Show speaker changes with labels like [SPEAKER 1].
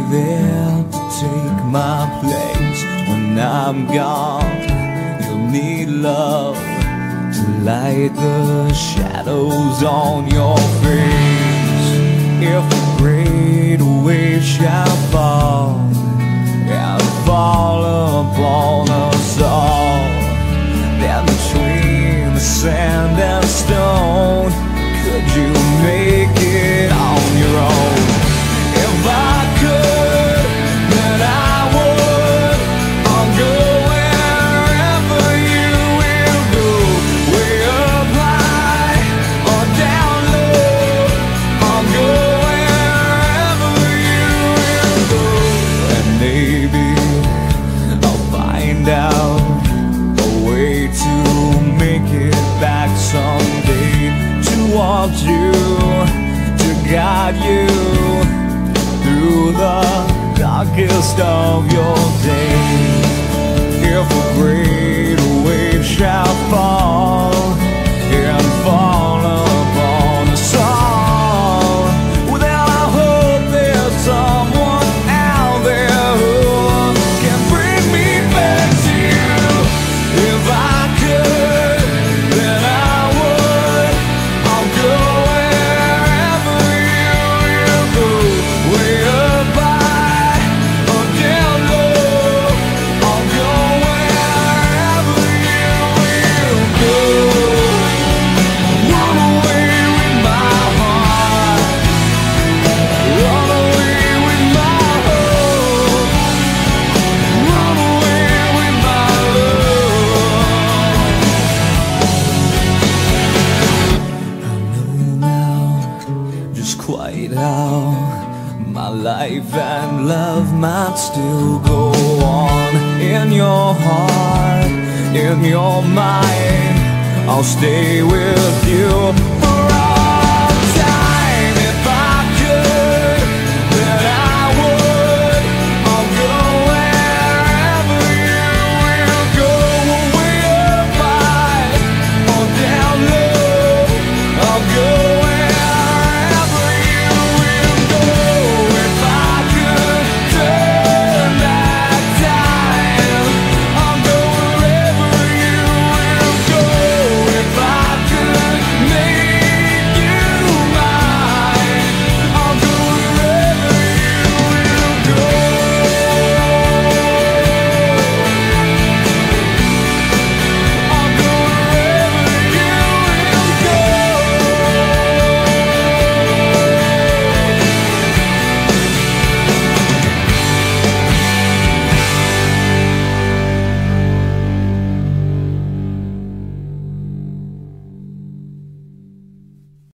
[SPEAKER 1] there to take my place when I'm gone. You'll need love to light the shadows on your face. If a great wave shall fall and fall upon us all, then between the sand and stone, could you make it on your own? If I could, then I would. I'll go wherever you will go, way up high or down low. I'll go wherever you will go, and maybe I'll find out a way to make it back someday, to want you, to guide you through the darkest of your days. If a great wave shall fall and fall upon us all, well, then I hope there's someone out there who can bring me back to you. If I could, then I would. I'll go wherever you will go, way up high or down low. I'll go wherever you will go. Run away with my heart, run away with my hope, run away with my love. I know now just quite how my life and love might still go on. In your heart, in your mind, I'll stay with you.